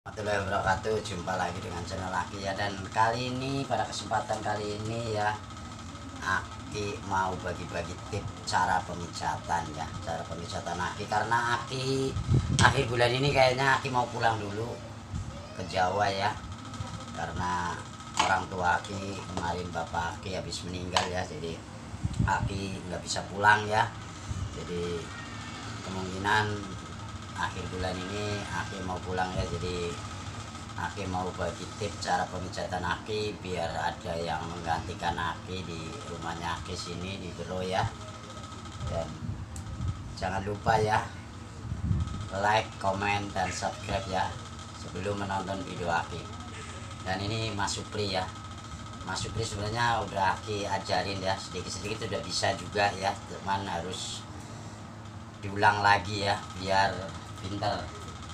Warahmatullahi wabarakatuh. Jumpa lagi dengan channel Aki ya. Dan kali ini, pada kesempatan kali ini ya, Aki mau bagi-bagi tips cara pemijatan ya. Cara pemijatan Aki, karena Aki akhir bulan ini kayaknya Aki mau pulang dulu ke Jawa ya. Karena orang tua Aki kemarin, bapak Aki habis meninggal ya. Jadi Aki nggak bisa pulang ya. Jadi kemungkinan akhir bulan ini Aki mau pulang ya. Jadi Aki mau bagi tips cara pemijatan Aki biar ada yang menggantikan Aki di rumahnya Aki sini di Bro ya. Dan jangan lupa ya, like, komen, dan subscribe ya sebelum menonton video Aki. Dan ini Mas Supri ya. Mas Supri sebenarnya udah Aki ajarin ya, sedikit-sedikit udah bisa juga ya, teman harus diulang lagi ya biar pinter.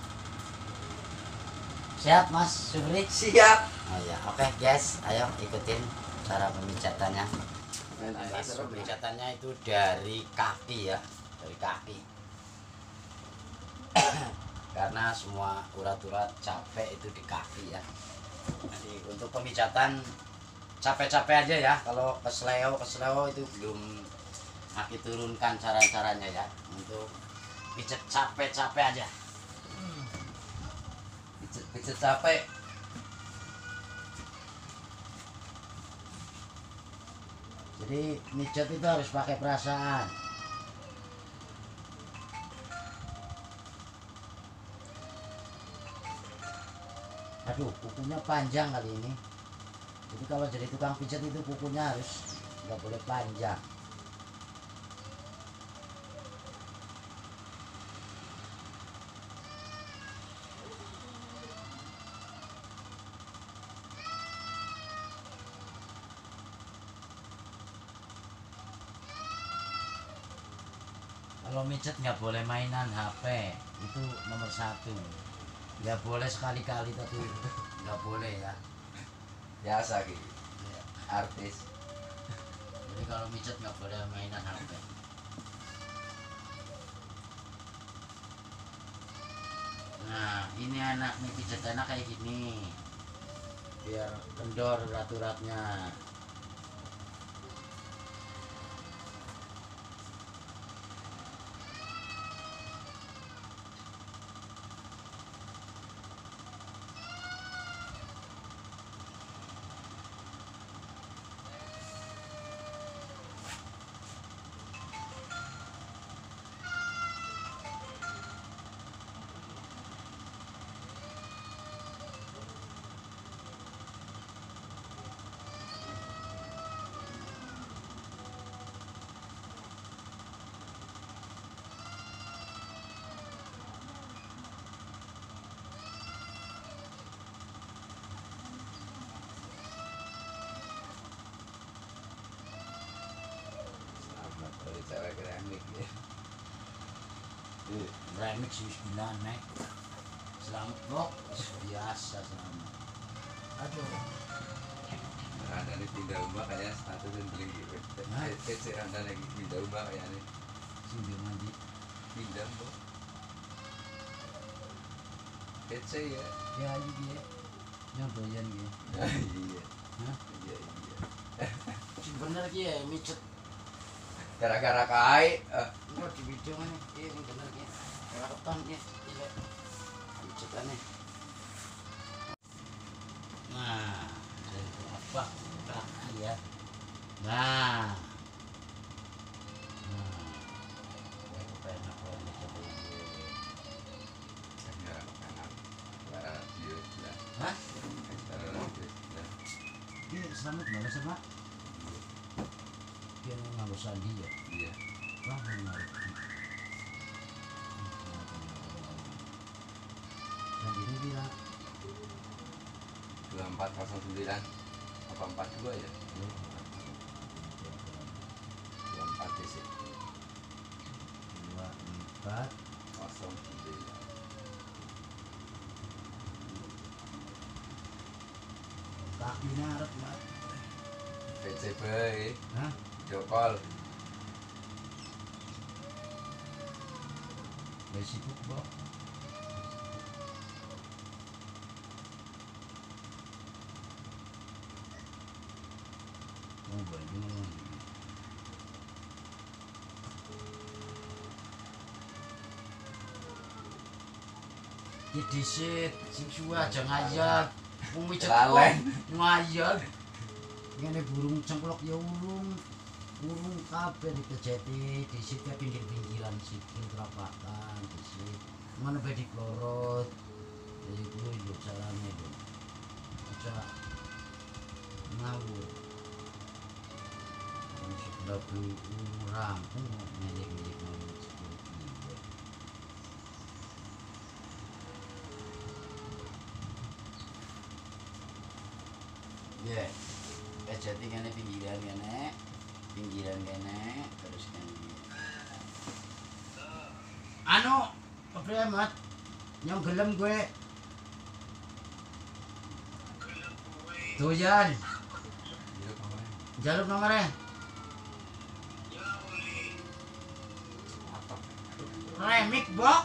Siap Mas Supri? Siap. Oh ya, oke guys, ayo ikutin cara pemijatannya. Pemijatannya itu dari kaki ya, dari kaki. Karena semua urat-urat capek itu di kaki ya. Jadi untuk pemijatan capek-capek aja ya. Kalau kesleo itu belum Aki turunkan cara-caranya ya. Untuk pijat capek-capek aja. Pijat capek. Jadi mijat itu harus pakai perasaan. Aduh, kukunya panjang kali ini. Jadi kalau jadi tukang pijat itu kukunya harus nggak boleh panjang. Kalau mijat nggak boleh mainan HP, itu nomor satu. Nggak boleh sekali-kali, tapi nggak boleh ya. Biasa gitu. Artis. Jadi kalau mijat nggak boleh mainan HP. Nah, ini anak nih, pijat anak kayak gini, biar kendor urat-uratnya. Selamat dari cewek keramik ya. Remix bismillah naik. Selamat bok, biasa selamat. Aduh, Randa nih pindah rumah kayak status dan beli gitu. Hah? PC Randa lagi pindah rumah kayak nih. sini mandi. Pindah kok. PC ya. Ya aja dia, yang doyan gitu. Iya. Hah? Iya iya. Bener dia mijat. Gara-gara kai. Enggak di video mana? Iya, ini bener ya. Kelihatan ya, iya. Pijatannya. Nah, dari apa? Kaki ya. Nah. Enak banget coba ini. Gara-gara kanan. Gara-gara dia sudah. Hah? Gara-gara dia sudah. Ini selamat banget sama. Dia nggak usah dia. Iya. Wah, menarik. Dan ini bilang 2409 apa 42 ya? 24 di sini. 24 09. kakinya harap lah. PCB Hah? Jokol. Dari sibuk, Bok. banyu. Iki disit sing suwe aja ngayat. Wong wicet ngayat. Ngene burung cengklok ya urung. Urung kabeh dikejeti disit ke pinggir-pinggiran sikil terapakan disit. Ngono bae diklorot. Jadi kuwi yo carane lho. Aja ngawur. Wong sebelah rampung milik-milik ngawur seperti itu. Ya, kejati kene pinggiran kene terus kene. Anu, apa amat? Nyong gelem gue. Doyan. Jaluk nomornya. Remik, Bok.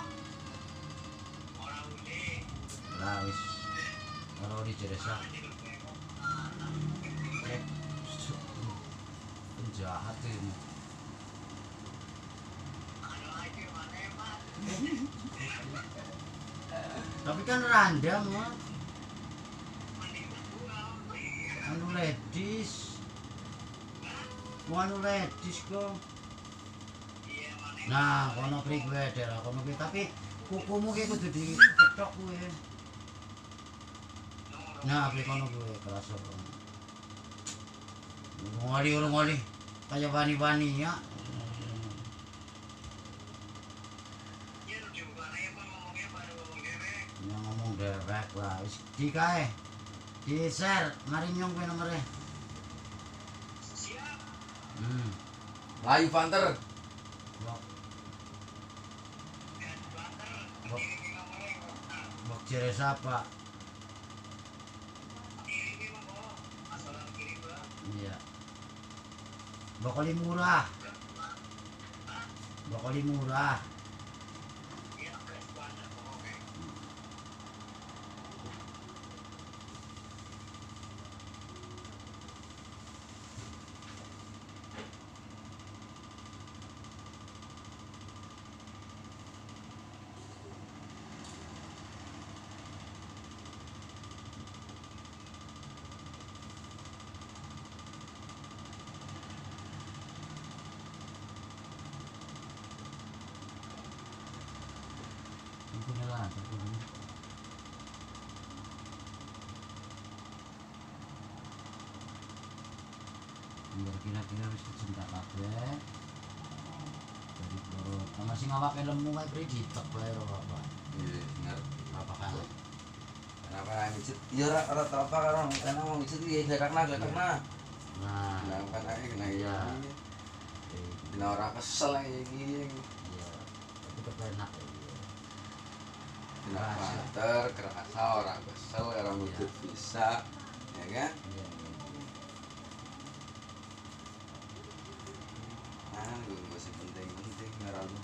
Lah wis. Ora dijeresa. Penjahat ini. Tapi kan randang, Mat. Anu ladies. Anu ladies kok. Nah, kono pribadi daerah kono kuwi tapi kukumu ki kudu diketok kuwi. Nah, beli kono kuwi kerasa. Ngoli kayak wani-wani ya. Yang ngomong dewek lah, wis di kae. Di share, mari nyong kowe nomere. Siap. Layu Banter. Bok jere sapa? Iya. Brokoli murah. Brokoli murah. Punya lah, punya. Biar kira-kira wis cinta kabeh. Dari loro, sama sing awake lemu kae pri ditek bae ro apa. Iya, bener. Apa kan? Kenapa ngicit? Iya ora tau apa kan karena mau ngicit iki karena. Nah, Kan ae kena iya. Dina ora kesel iki. Iya. Tapi kepenak ya. Dina Banter kerasa ora kesel ora mujud bisa. Ya kan? Iya. Nah, gue sih penting ora lu.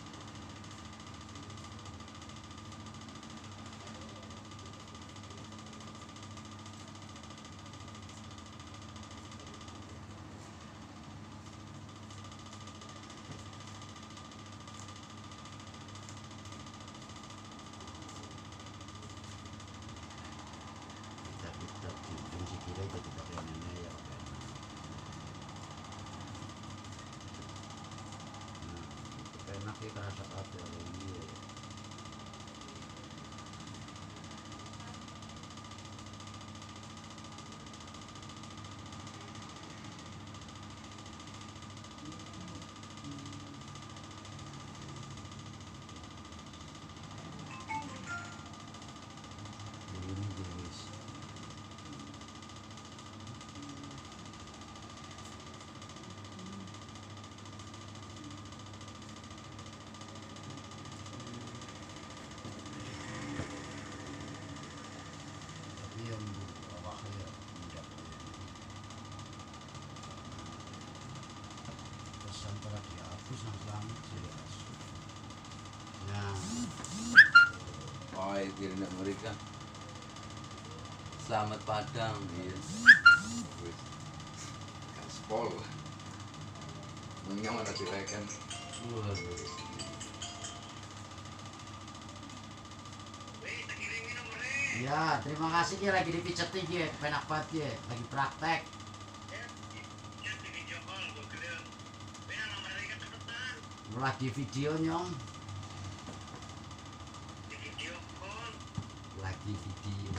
Kita fungsi kira itu tidak pengennya ya. Nah, enak ya kerasa kabeh ini. Ini jenis. Tapi yang awaknya tidak pesan para dihapus yang selamat jelas. Nah, Oh, kira nak mereka. Selamat Padang, iya. Wis. gaspol. Enggak mana direken. Ya, terima kasih Ki, lagi dipijet Ki, penak banget Ki, lagi praktek. Lagi video nyong. Lagi video.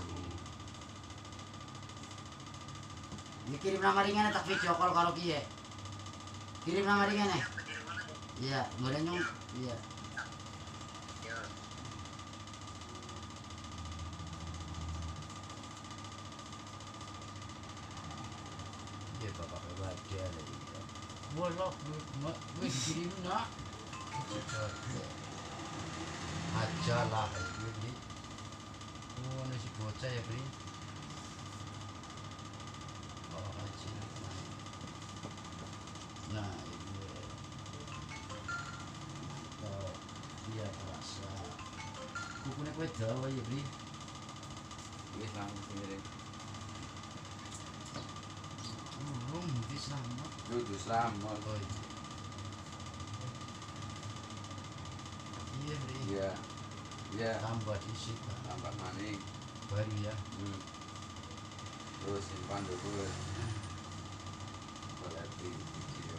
Ini kirim nama ringan tak video call kalau Ki. Kirim nama ringan ya. Iya, boleh nyong. Iya. Dia bapak baca lagi. Boleh, gue dikirim nak. Aja lah ini. Oh, nasi bocah ya beri. Oh, aja. Nah, ini. Oh, dia rasa. Kukunya kue dawa ya beri. Wis langsung sendiri. Belum di selamat. Dudu selamat. Oh iya. Iya beri. Iya. Iya. Tambah di situ. Tambah maning. Baru ya. Terus simpan dulu. Boleh di video.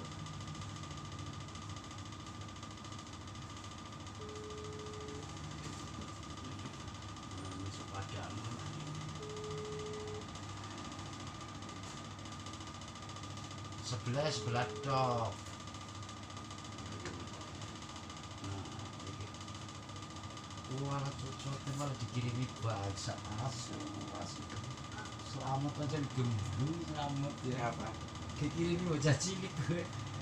Masuk padamu. Sebelah dok. Wah, cocoknya malah dikirimi bahasa asli. Selamat aja gembung, selamat ya. Apa? Dikirimi bocah cilik gue.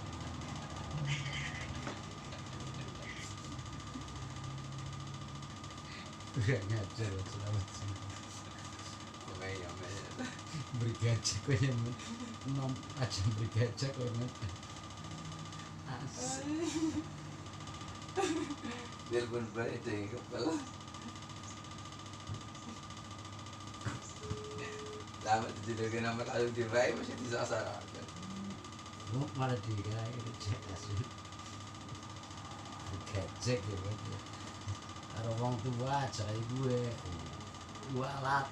Udah ngajar, selamat sih. Oke, ya, Beri gajah kau yang nom aja beri gajah kau yang asik. Telepon balik dari kepala. Lama dijadikan nama kalau diraih masih disasar. Oh, malah dikira gajah asli. Gajah gitu. Kalau orang tua aja kayak gue alat.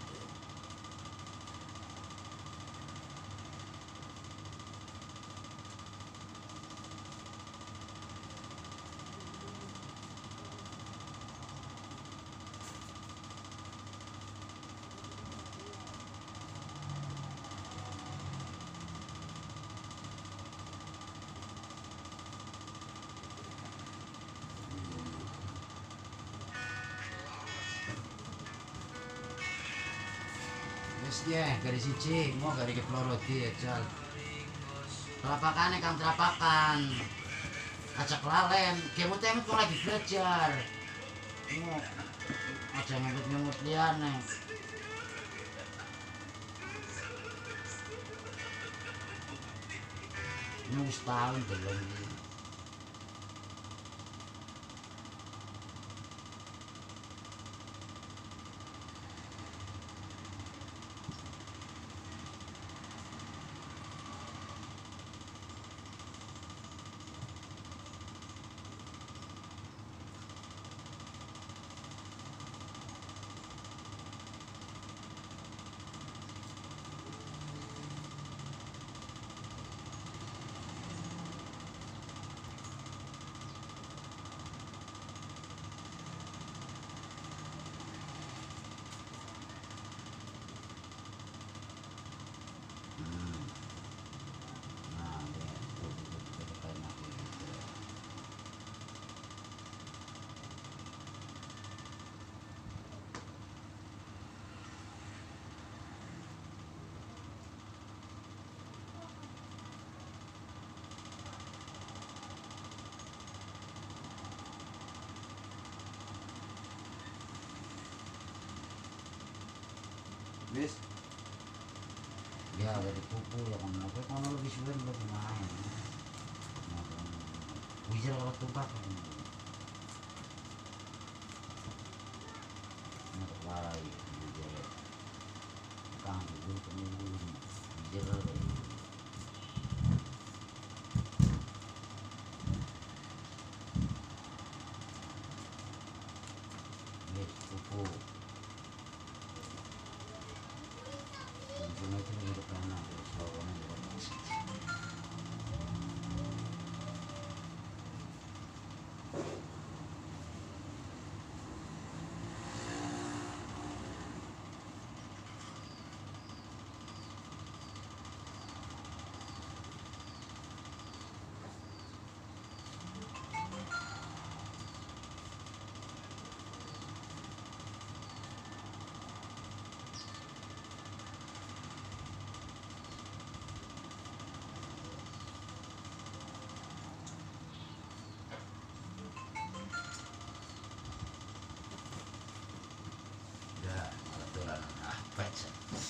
Wis ya, garis siji, mau garis keploro di jal. Terapakannya kang terapakan. Ajak lalen, kamu temet kok lagi belajar. Mau aja ngebut liane. Ini wis tahun belum. Bis. Ya dari kuku ya kan, apa kan lebih sulit lebih main. Bisa kalau tumpah kan. Untuk larai, bisa. Kang dulu keminggu, bisa. lampu. Lampunya itu di depan aku soalnya di depan. Ya, malah dolanan apa aja.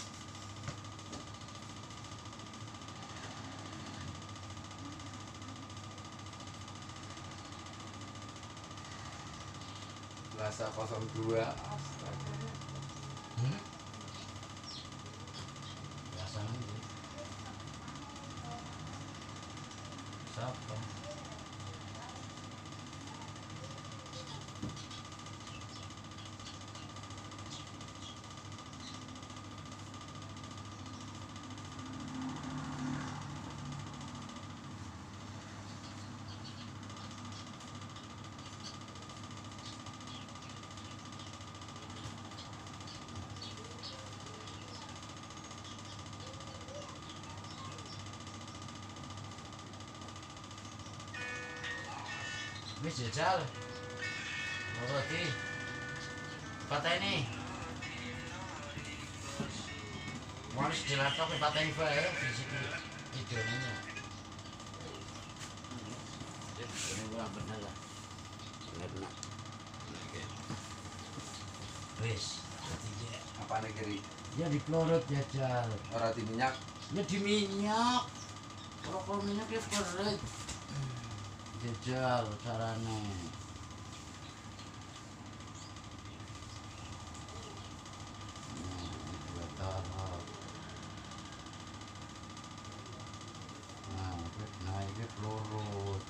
Plaza 02. Astaga. Biasanya gitu. Siapa? Wis jajal. Roti. Pateni. Mau gelato ke pateni bae fisik videonya. Ini kurang bener lah. Bener. Wis, ketiga. Apa negeri? Ya dipelorot jajal. Orang di minyak. Ya di minyak. Kalau minyak ya perut. Jajal carane. Nah, ini pelorot.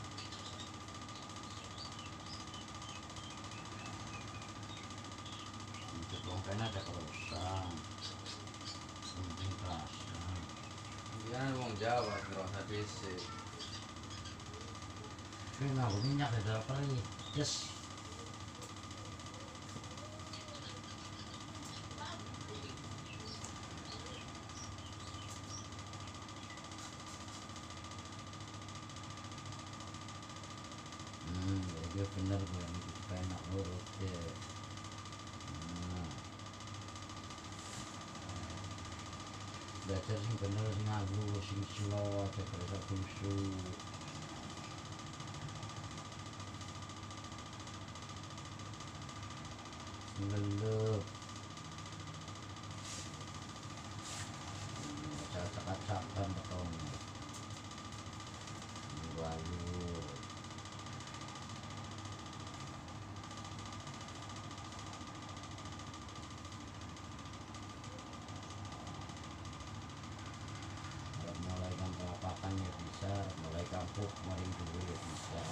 Untuk bongkainya ada kerusan. Penting kerasa. Dia ngomong Jawa, ngerasa DC. Kena minyak ada apa lagi? Yes. Ya bener gue ini enak urut ya. Belajar sing bener sing nganggo sing slow aja kerja kusu. Lelep. Cacak-cacakan beton. Lalu mulai kampung apakan ya bisa, mulai kampung maring dulu ya bisa.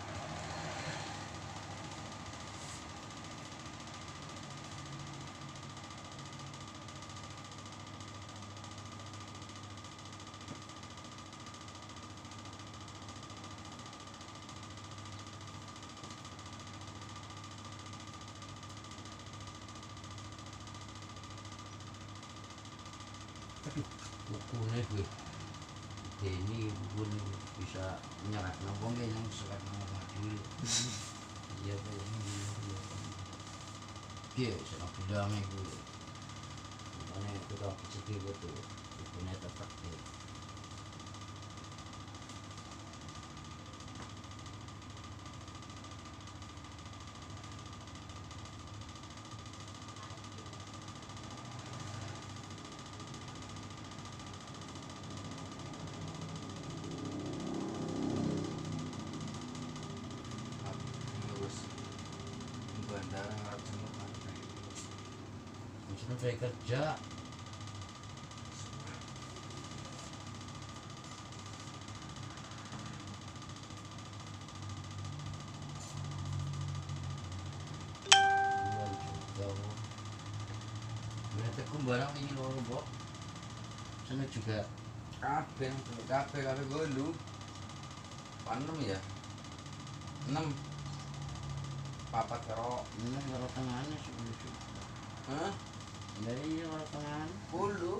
Bukunya gue ini buku bisa menyerap nongkrong yang sekat nongkrong dulu. Iya gue ini dia sangat berdamai gue. Mana itu kalau sedih betul bukunya tetap deh. Bandara ngarep jenguk pantai. Maksudnya saya kerja. Dua juta. Teguh barang ini loro, Mbok. Sana juga kabeh golu. Panem ya. 6 papat karo ini kalau tengahnya sebelum. hah? Dari kalau tangan 10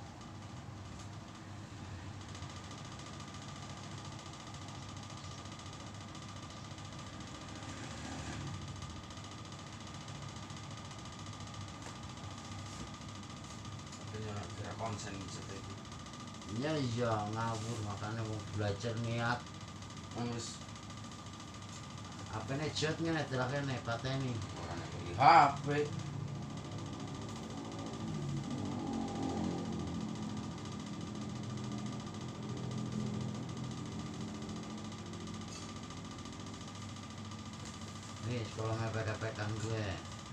kira konsen seperti itu. ya iya ngawur makanya mau belajar niat Wis apa nih jodnya nih terakhir nih pateni orang beli HP. nih sekolah mepet-mepetan gue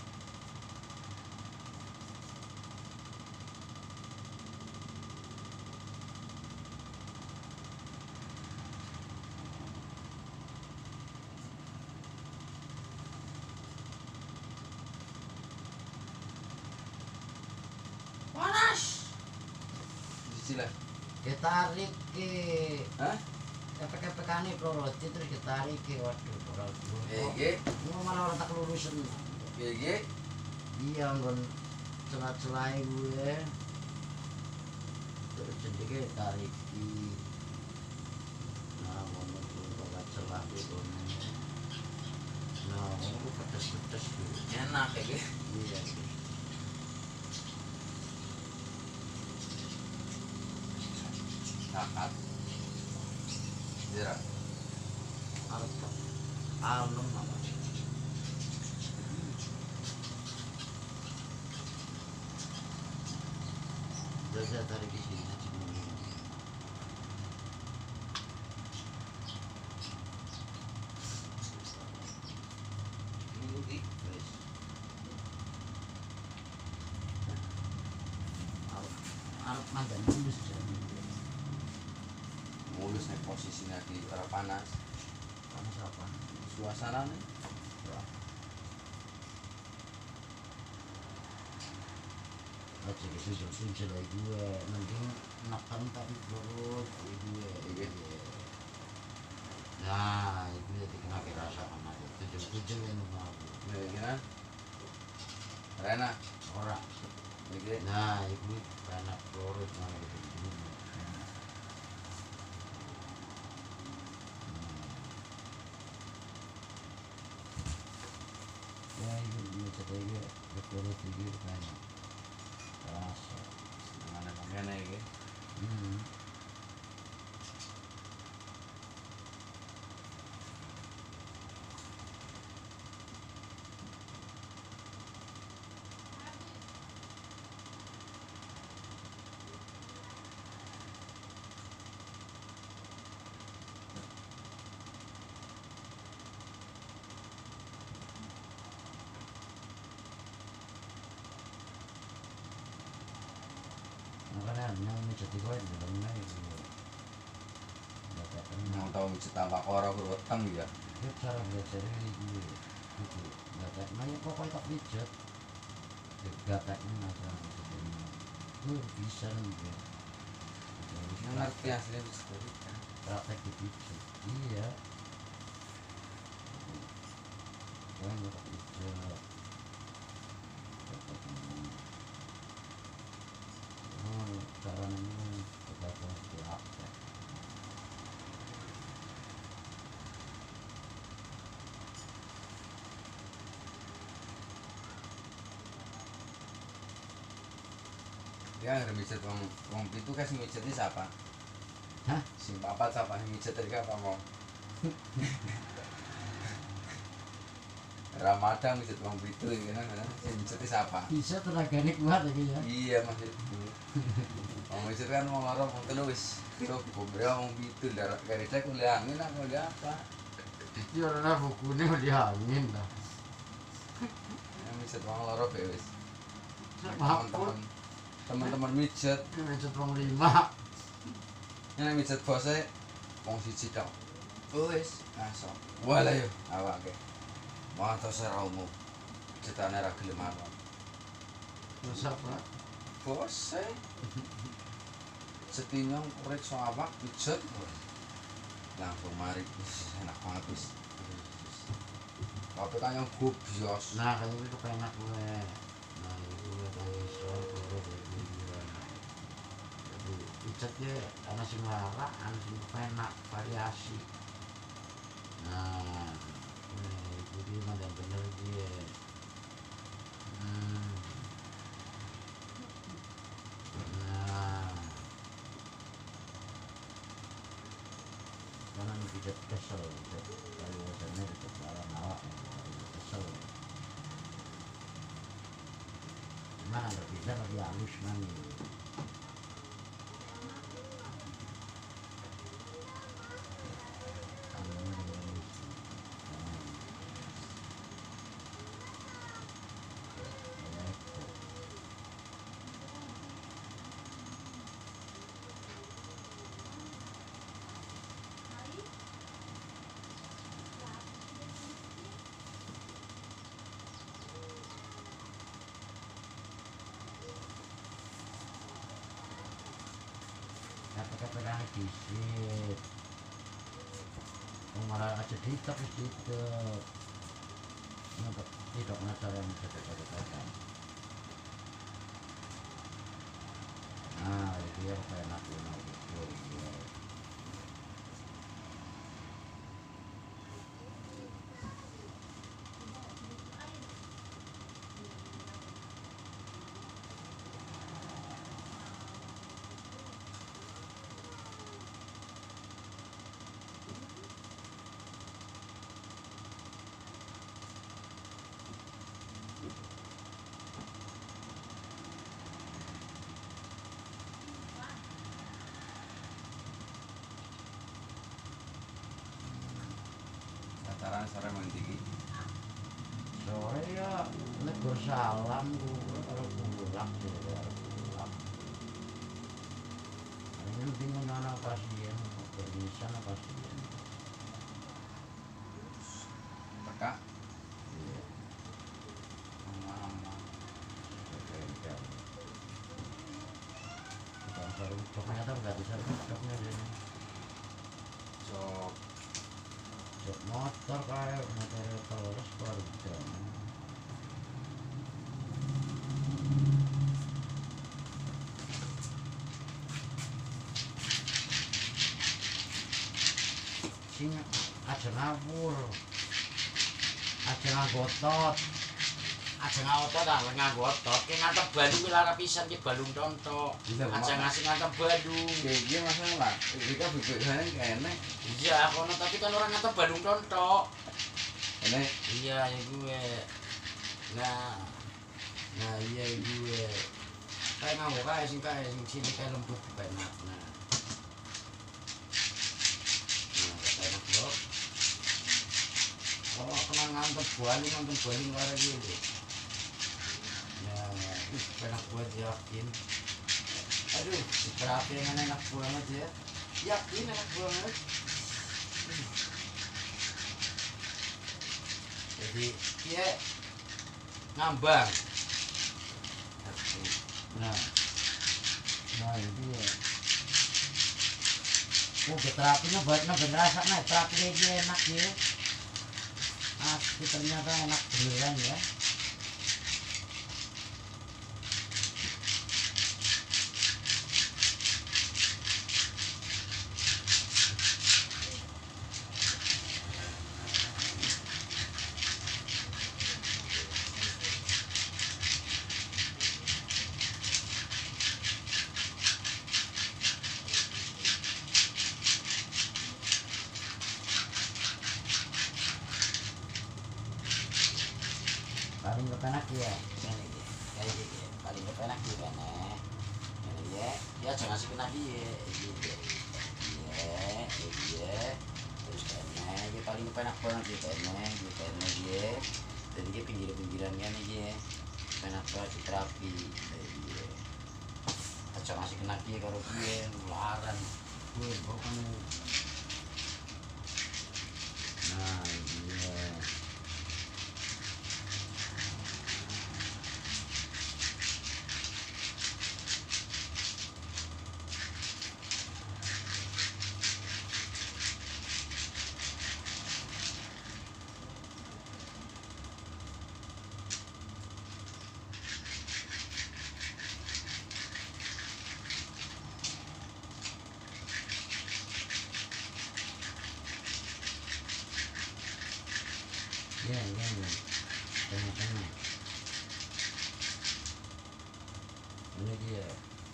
panas Sisilah. ditarik ke Hah? kepek-kepekan nih proroti terus ditarik ke waduh GG mau malah orang tak lurusin GG iya ngon celah-celah gue terus jadi tarik di nah ngomong tuh celah itu nah ngomong pedes-pedes gitu enak ya gitu. iya Sakat Jera alem apa terus saya tarik di sini terus arep mandan mulus jadi mulus nih posisinya di arah panas panas apa suasana nih aja gitu sunjul lagi gue mending neken tapi perut gue Iya. nah itu jadi kena rasa panas tujuh ini mau gimana Rena orang GG nah itu enak perut mana gitu ya itu dia cerita perut itu kan rasa mana kemana ya gitu makanya yang menjadi gue di dalamnya itu mau tahu cerita Pak Koro berweteng ya itu cara belajarnya gue gitu nggak nanya pokoknya tak pijat gataknya aja gue bisa nih ya ngerti aslinya bisa praktek di pijat iya gue nggak tak pijat caranya kita harus praktek dia nggak bisa wong itu kasih mijet ini siapa hah si papat siapa yang mijet tadi apa mau Ramadan mijet wong itu ya kan si mijet ini siapa bisa tenaganya kuat lagi ya iya maksud wong mijet kan mau lorong mau tulis cukup dia wong itu dari saya kuliah angin apa kuliah apa itu karena bukunya mau diangin lah yang mijet wong lorong ya wis maafun teman-teman mijet ini mencet wong 5 yang mijet bosnya wong siji tok wis aso wala yo awake mau terserah umum cetane ra gelem apa terus apa bos setinyong korek soawak pijet langsung mari wis enak banget wis tapi kan yang gue bios nah kalau itu enak gue nah gue kayak iso jadi pijatnya ana sing lara ana sing enak variasi nah jadi mana bener dia nah karena pijat kesel kalau wajannya di kepala awak kesel gimana nggak bisa lebih halus nanti kata-kata disit malah aja ditak tidak penasaran kata-kata nah itu ya kayak enak gitu acaranya sore mau tinggi sore ya negur salam gue kalau pulang sih kalau pulang ini bingung anak pasien bernisan pasien Kakak iya mama bukan baru ternyata nggak bisa rupanya ini cok cek motor kayak motor terus baru jam sing aja ngawur aja ngagotot aja ngagotot ah ngagotot ki ngantep Bandung ki lara pisan ki balung tontok aja ngasih ngantep Bandung kayak masalah lah jika bibit saya enak iya kono tapi kan orang ngantep balung tontok enak iya ya gue nah iya ya gue kayak ngawur kayak sing sini kayak lembut enak nah enak loh kalau kena ngantep baling lara gitu ya enak buat yakin aduh berapa yang enak banget ya yakin enak banget jadi dia ngambang nah itu ya terapinya buat bener rasanya terapinya dia enak ya asli ternyata enak beneran ya paling kepenak ya ini kayak gini paling kepenak juga nih ini ya jangan sih kena dia iya terus kene dia paling kepenak banget gitu kene dia jadi dia pinggirannya nih dia kepenak banget di terapi dia aja ngasih kena dia kalau dia nularan gue pokoknya nah iya Ini. Tengah-tengah. Ini dia.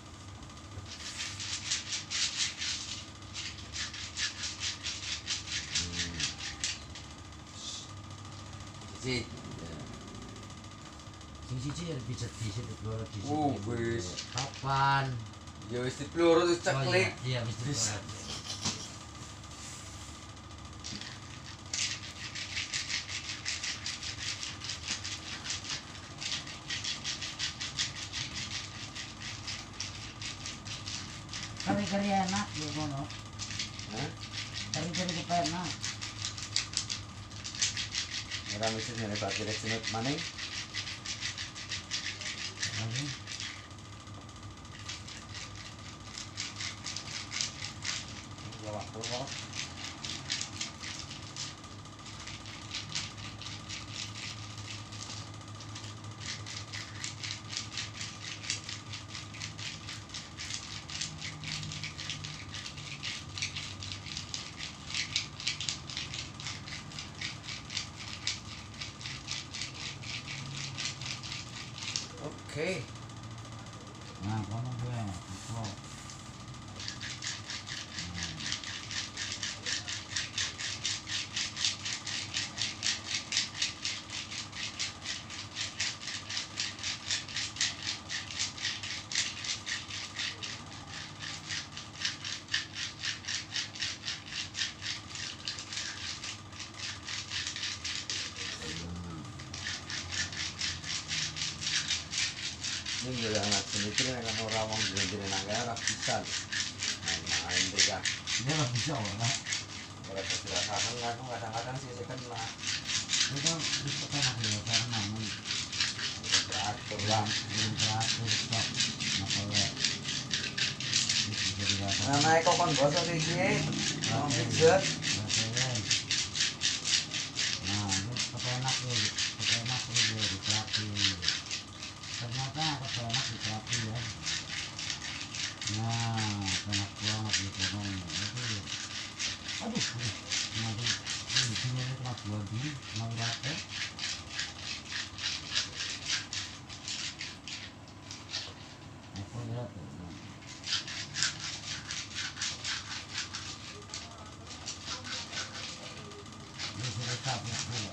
Siji. Sing siji ya pijat disit loro disit. Oh, wis. Kapan? Ya wis dipeluru wis ceklik. Iya, wis dipeluru. Kari-kari enak ya kono. Hah? Kari-kari enak. Ora mesti nyene Pak Kira cenut maning. Ya waktu kok. Oke. Nah, kono gue. Kok. Ini juga anak sendiri kan orang wong jenenge nang kene ora bisa. Main deh ya. Dia nggak bisa orang. Ora dirasakan kan kadang-kadang sih kan lah. Itu bisa enak ya karena namun Teratur lah. belum teratur stop. Makanya bisa dirasakan. Nah, naik kok kon bosok iki. Wong pijet. Nah, ini kepenak nih, kepenak nih di terapi. Ternyata kepenak di terapi ya. Nah, enak banget di kono. Aduh, nanti ini sini kena dua di, mau rata. Apa ya? Ini sudah capek pula.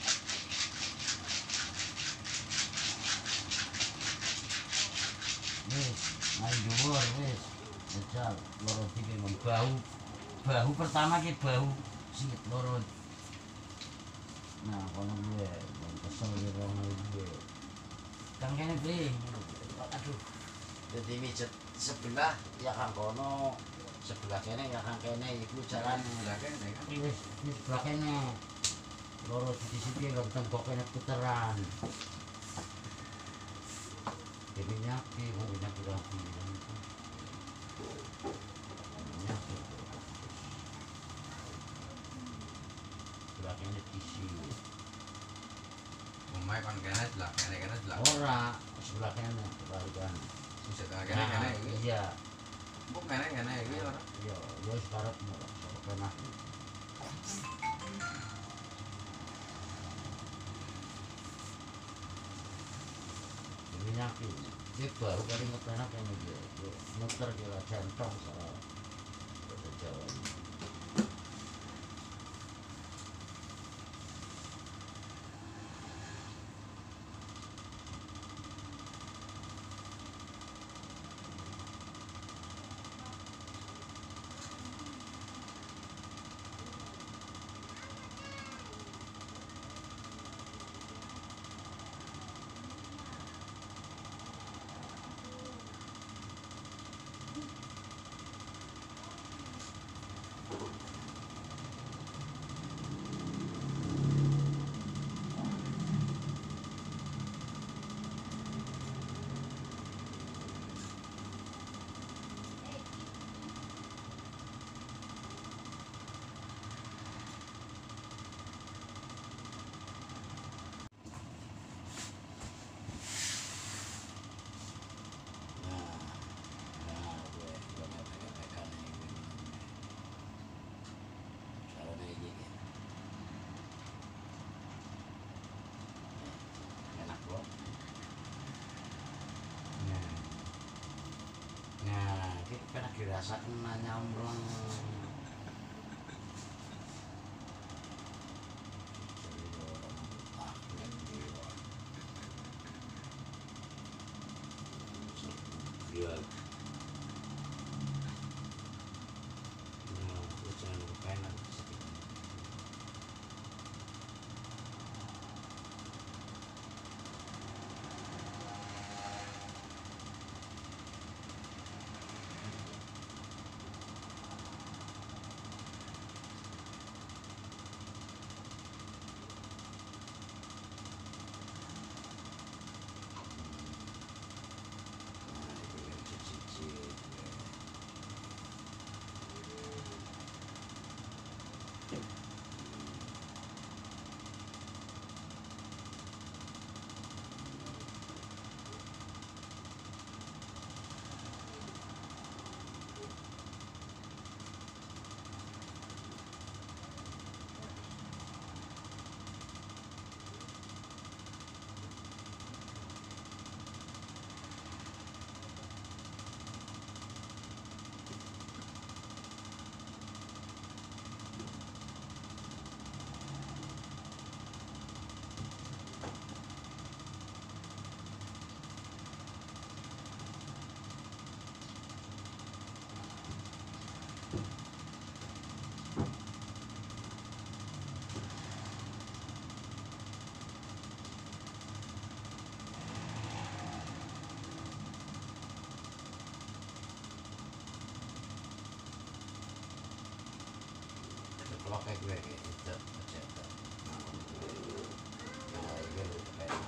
Wes, main dhuwur wes. Jajal loro iki nggon bahu pertama ki bahu singit loro. Nah, kono gue kesel ya kono gue. Kan kene beli. Aduh. Jadi mijet sebelah ya kang kono, sebelah kene ya kang kene iku jalan Lah kene kan. wis sebelah kene. Loro sisi-sisi lho tembok kene puteran. Minyak mau minyak lagi minyak belakangnya isi Omae kon kene sebelah kene sebelah. ora sebelah kene kebalikan Buset kene iki. iya Mbok kene iki ora. iya yo sekarang murah sama kena minyak ini baru kali ngepenak ini dia muter kira centong soal bahasa Jawa ini. biasa kena nyambleng. Iya. Nah, itu jangan lupa enak. Kalau kayak gue kayak gitu cetak. Nah, itu kayak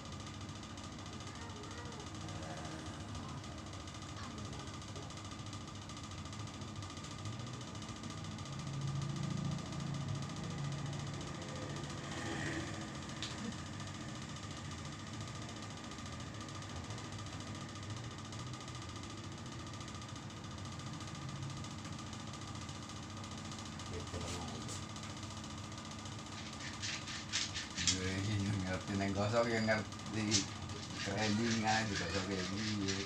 gitu lah. Yang ngerti neng gosok yang ngerti trading aja gosok kayak gini.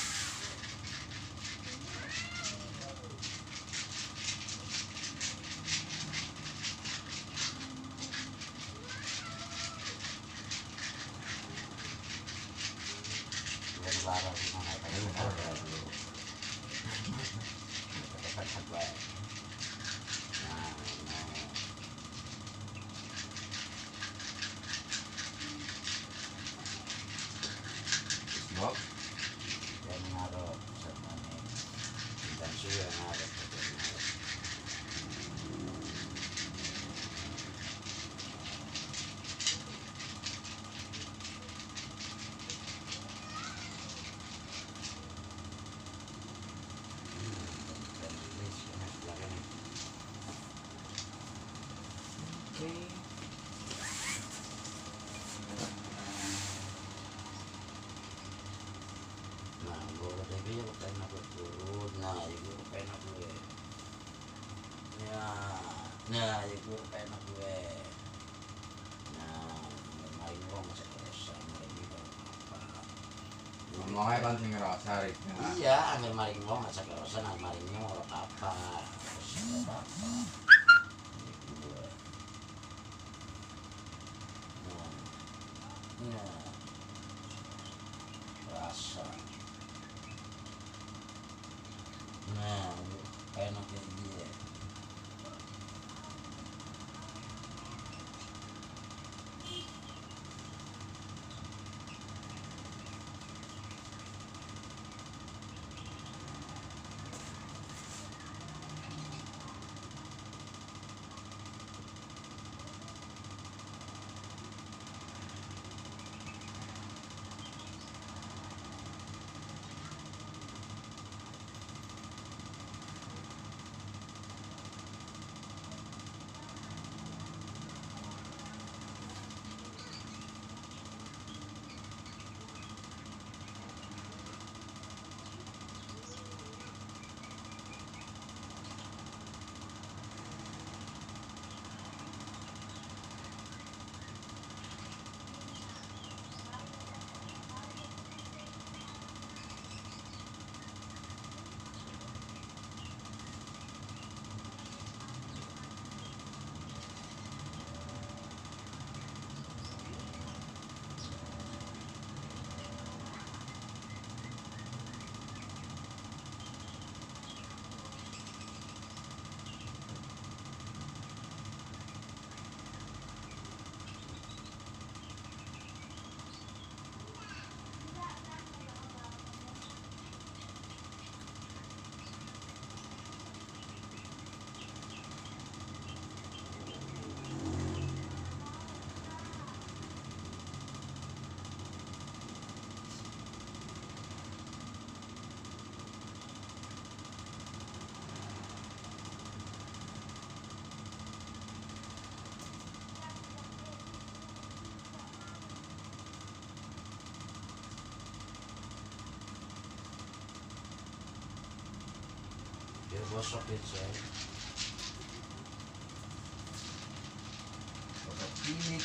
Gue baru gimana kayak gitu. Kata gue. Nah, Bob, dan ngaruh sama nih. Dan sudah ngaruh. Nah, gue udah dia pengen aku turun. Nah, itu pengen aku ya. Nah, itu pengen aku Nah, main gua masih kerasa main itu apa? ngomongnya kan sing ngerasa Rik. Iya, anggar maling gua nggak sakit rasa, nah malingnya mau apa? Terus apa? Nah, rasa. Nah, enak kayak dia. gosok ya coy. Kotak ini.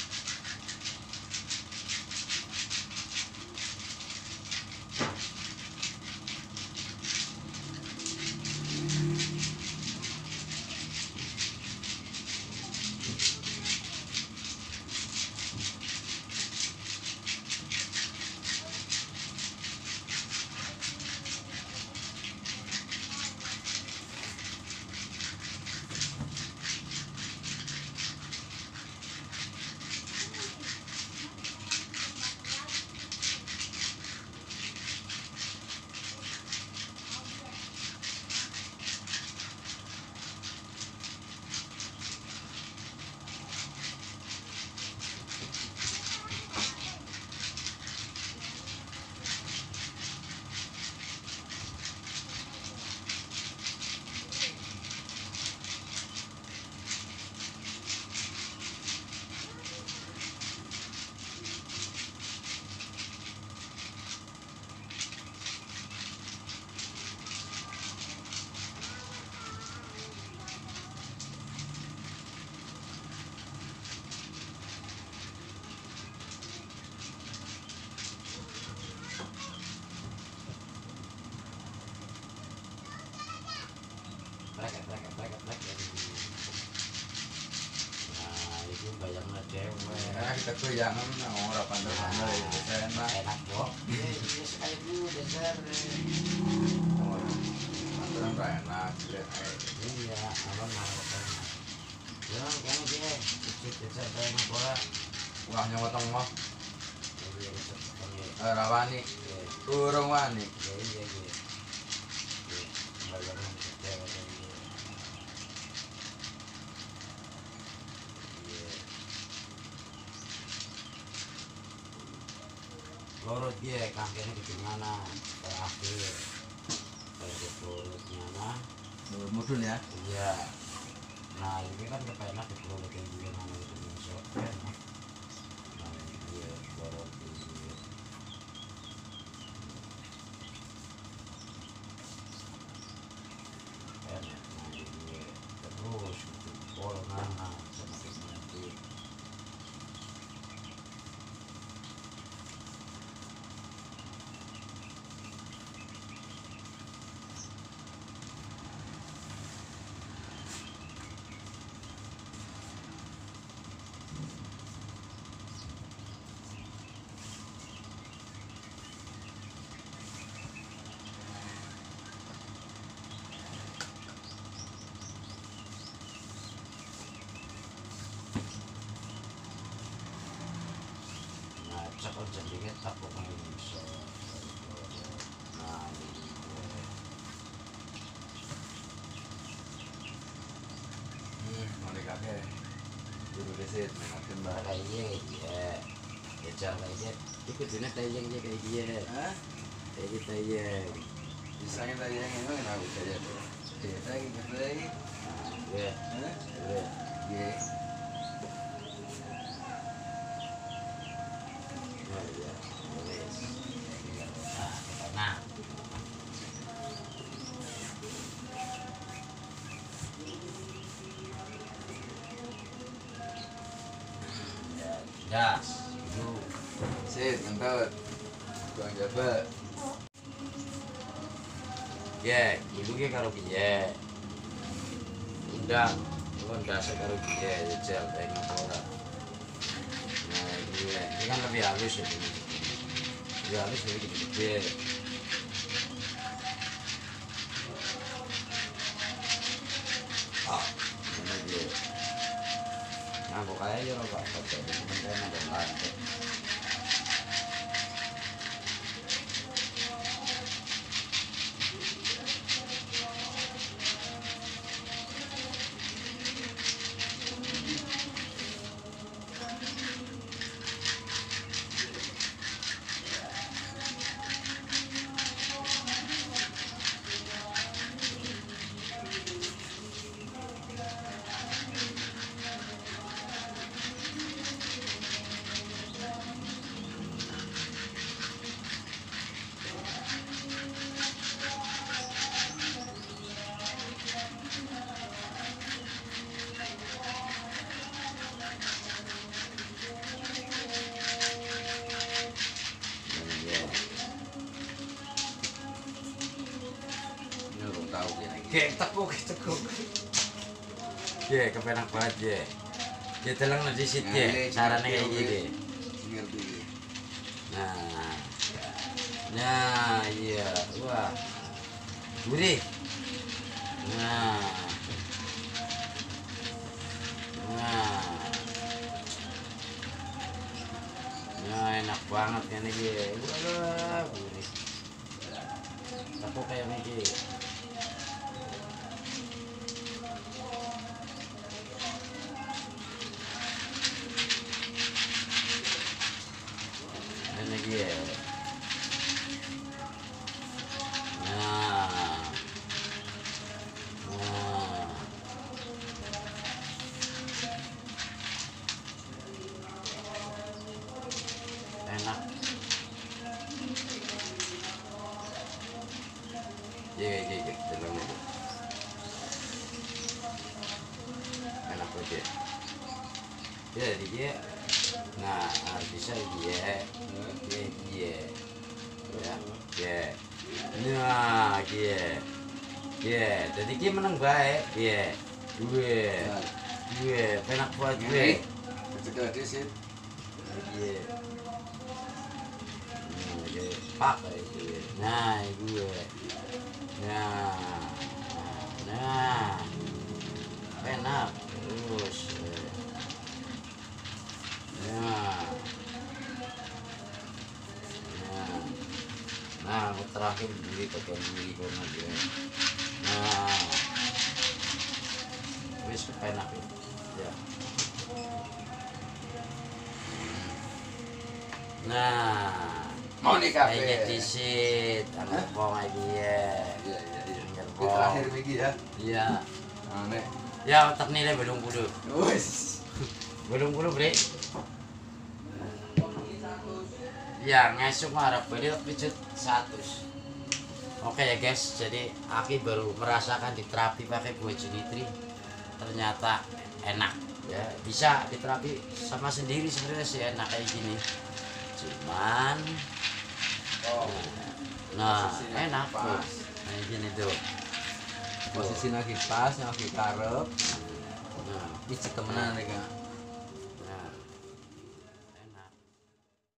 Brek. Nah itu bayangnya cewek. Nah, kita tuh jangan orang pandai-pandai itu enak. Enak kok. Iya sekali dulu dasar. Aturan gak enak, lihat aja. Iya, abang malah ketemu. Ya, kamu dia, cicit saya bola. Ulahnya motong mah, Iya, rawani, urung wani. iya. Bayangnya cewek tadi. Iya. Lorot dia, kangkengnya di mana? Terakhir. Kayak lorotnya mah. Mudun ya. Iya. Nah ini kan kepenak di pulau kayak gini mana itu masuk enak. Nah iya baru ini. Enak. Nah ini terus itu pola mana semakin mati. Cakal jadinya takut main bisa. Nah ini Mau dikake, dulu desit, mengatin bah. kayak iya, kejar aja. Ikut jenis tayang aja kayak dia, Hah? kayak kita yang. Bisanya tadi yang ini kenapa bisa jadi? Dia lagi, gitu lagi. Ya, Hah? ya. Iya. Oh iya, wes. Nah, gas, itu. Sit, kentut. Tukang jabat. Ya, ibu ke karo piye? Undang, undang karo piye, jajal kayak ngapora. Nah, ini kan lebih halus ya, ini. Lebih halus dari gede. Ah, ini dia. Nah, kok kayaknya orang apa jadi teman-teman ada lantai. Kayak tekuk. Ya, kepenak banget ya. Ya telang di situ ya, caranya kayak gini. Ngerti. Nah, iya, wah, gurih. Nah, enak banget kan ini. Wah, gurih. Aku kayak ini. Ini dia. Enak. Ya, dalam itu. Enak aja. Jadi dia, nah bisa dia, nah jadi dia menang baik, gue, enak buat gue, Gede sih. pakai gue, nah gue, nah, enak terus, nah, aku terakhir beli pakai beli kono dia. Nah, wis enak ya. Nah, Mau nih kafe. kayaknya disit, anak bong lagi ya. Iya. Terakhir lagi ya. Iya. Aneh. Ya otak nilai belum kudu. Wes. Belum kudu bre. Ya ngesuk harap beli picut 100. Oke ya guys, jadi Aki baru merasakan diterapi pakai buah jenitri, ternyata enak ya, bisa diterapi sama sendiri sebenarnya sih enak kayak gini, cuman nah enak tuh kayak gini tuh, Posisi lagi pas, lagi karep. nah Icik temenan ya.